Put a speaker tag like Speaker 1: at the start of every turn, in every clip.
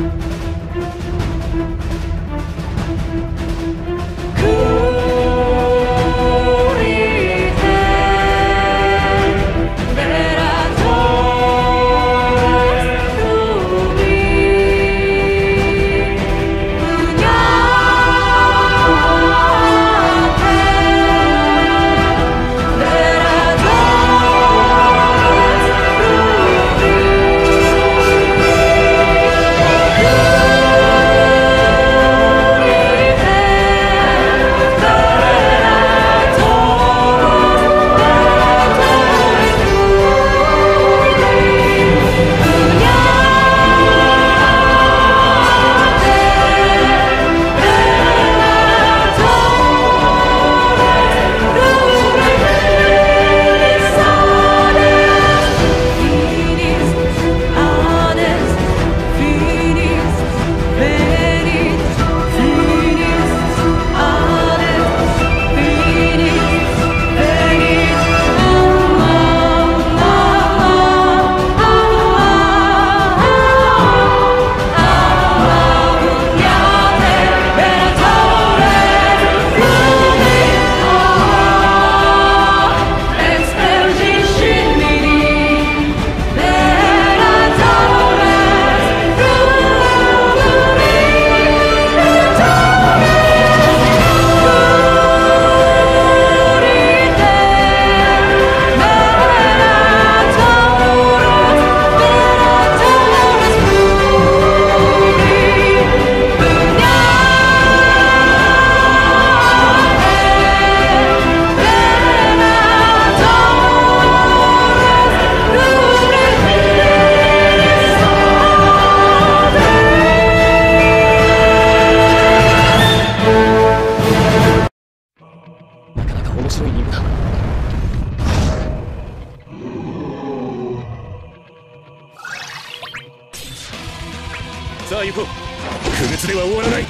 Speaker 1: さあ行こう。不滅では終わらない。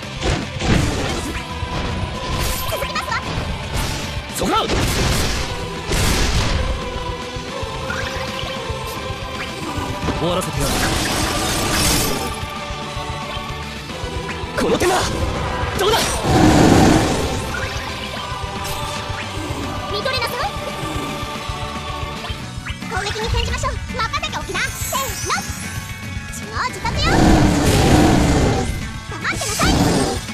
Speaker 1: そこだ。終わらせてやる。この手間どうだ。
Speaker 2: 見とれなさい。攻撃に転じましょう。任せておきな。せーの。自業自得よ。黙ってなさい。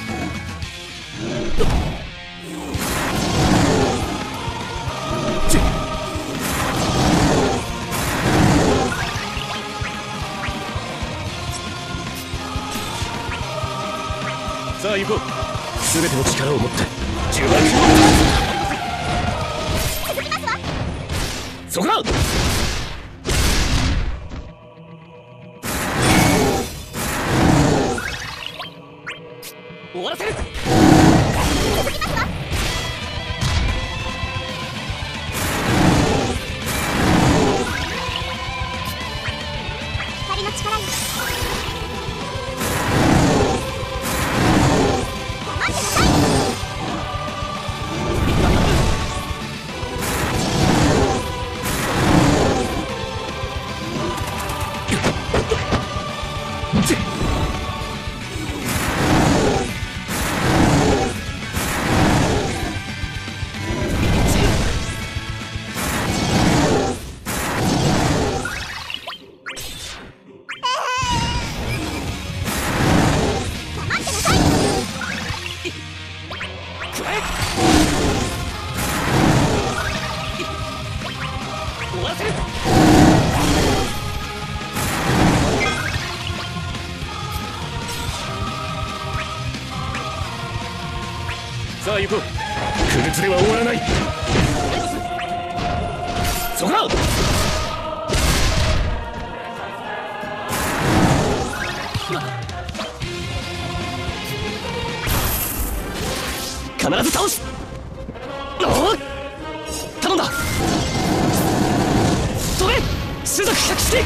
Speaker 1: さあ行こう。全ての力を持って重圧を
Speaker 2: 続きますわ。
Speaker 1: そこだ。終わらせる。
Speaker 2: 続きますわ。光の力よ。待ってなさい。
Speaker 1: さあ行こう。不滅では終わらない。そこだ。必ず倒す。おっ頼んだ。飛べ種族百式。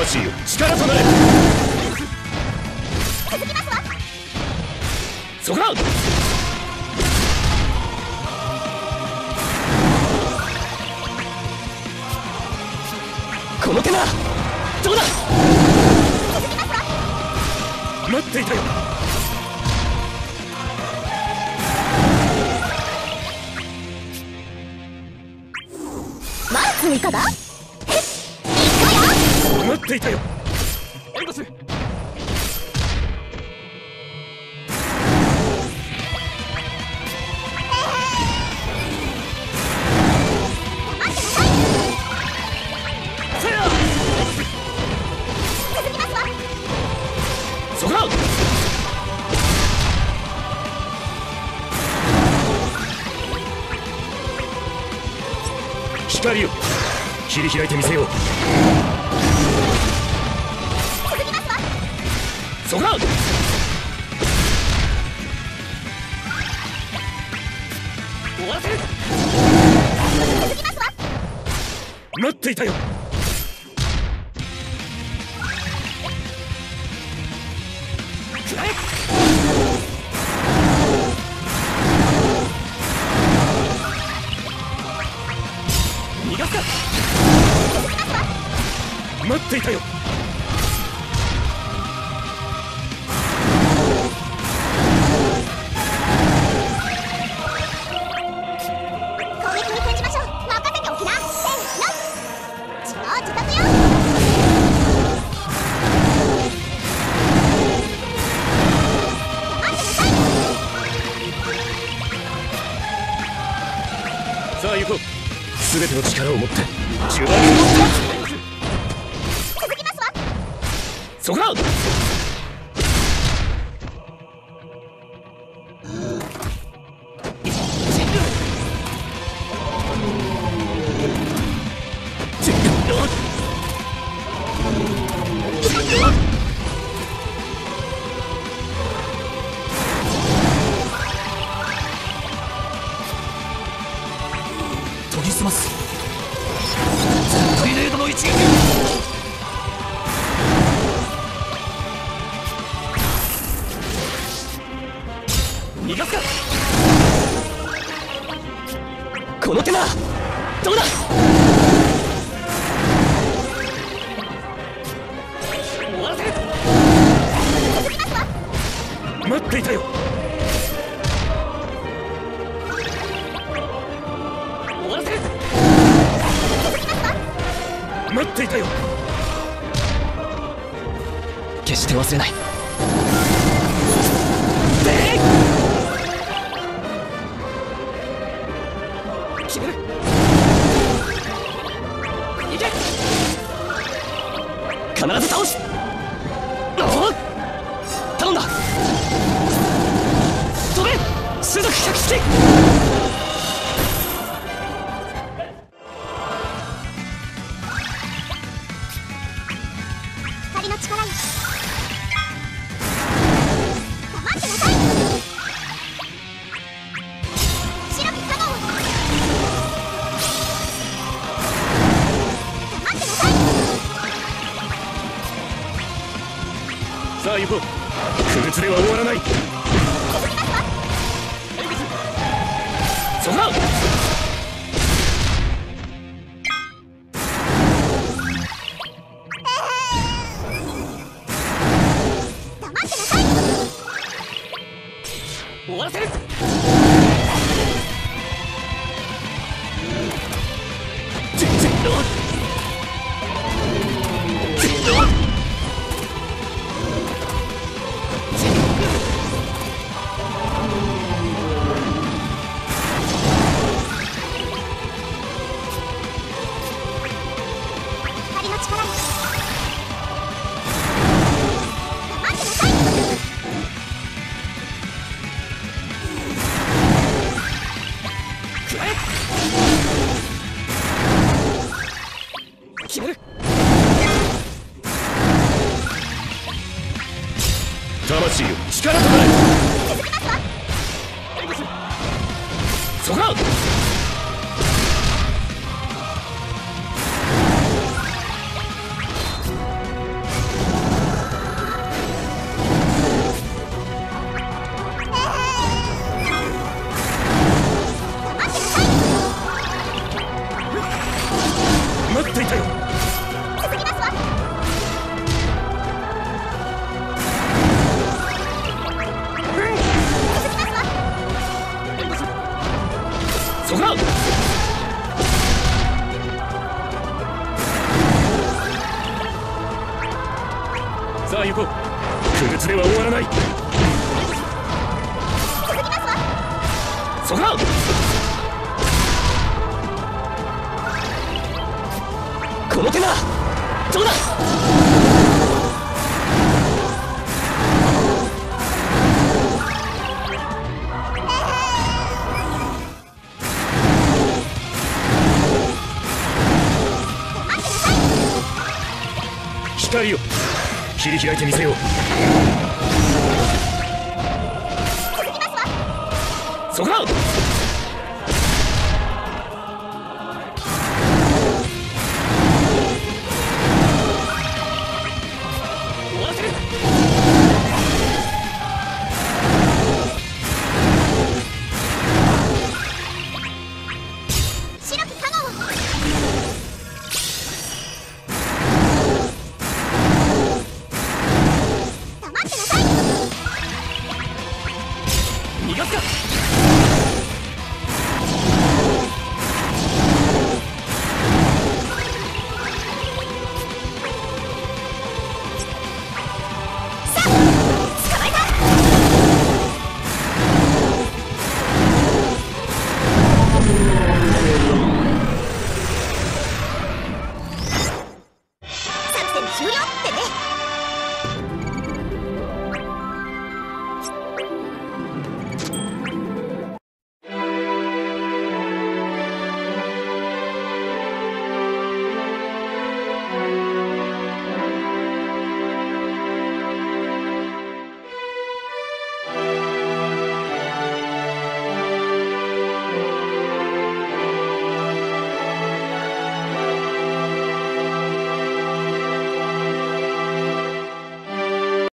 Speaker 1: 魂よ力となれ。
Speaker 2: 続きますわ。
Speaker 1: そこだ。この手な。どうだ。
Speaker 2: 続きますわ。
Speaker 1: 待っていたよ。
Speaker 2: まだ追加だ。
Speaker 1: 待っていたよ。援護する。そこだ。光よ切り開いてみせよう。そこだ。終わらせる。
Speaker 2: 続きますわ。
Speaker 1: 待っていたよ。くらえ。逃がすか。待っていたよ。さあ行こう。全ての力を持って10番に持った。
Speaker 2: 続きますわ。
Speaker 1: そこだ。研ぎ澄ますトリネードの一撃。逃がすか。この手な。どうだ。終わらせる。待っていたよ。終わらせる。待っていたよ。決して忘れない。決める。いけ。必ず倒す。頼んだ。飛べ種族百式。
Speaker 2: 光の力よ黙ってなさい。白きカモン黙ってなさい。
Speaker 1: さあ行こう。不物では終わらない。
Speaker 2: 続きますわ。
Speaker 1: そこだ。
Speaker 2: 黙ってなさい。
Speaker 1: 終わらせる。
Speaker 2: 光の力よ黙ってなさい。
Speaker 1: くらえ。決める。魂よ力となれ。
Speaker 2: 続きますわ。
Speaker 1: そこだ。 そこだ。さあ行こう。不物では終わらない。
Speaker 2: 続きますわ。
Speaker 1: そこだ。この手ならどうだ。光を切り開いてみせよう。
Speaker 2: 続きますわ。
Speaker 1: そこだ。